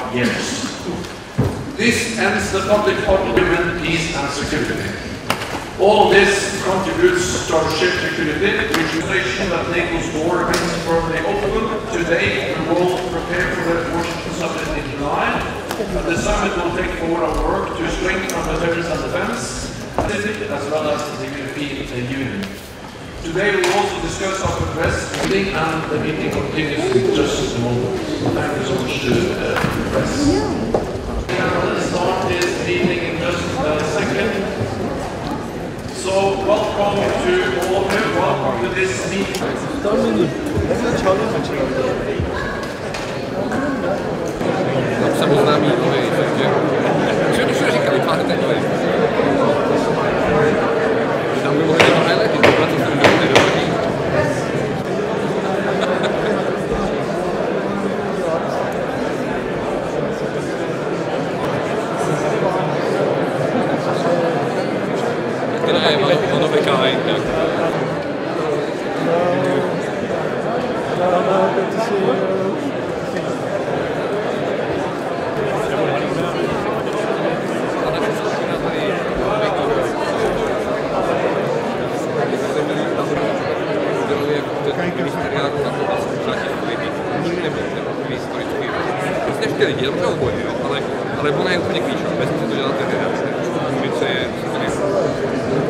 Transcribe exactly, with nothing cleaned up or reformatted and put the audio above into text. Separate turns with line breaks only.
years. This ends the public argument, peace and security. All of this contributes to our shared security, which is a that NATO's door remains firmly open. Today, we will prepare for the Washington summit in July. The summit will take forward our work to strengthen our military and defense, as well as the European Union. Today, we will also discuss our progress meeting, and the meeting continues in just a moment. Thank you so much to uh, the press. We'll start this meeting in just a second. So, welcome to all of you. Welcome to this meeting.
Samoznámý nový, takže všechno všude říkali, máte ten nový. Tam by mohli dělat highlighty, to bylo to, co by mohli dohodit. Tak to je, ono beká jen tak. Nechtěli dělat to obojí, ale, ale ona je úplně klíčová, bez toho to dělat ten reakce. Ulice je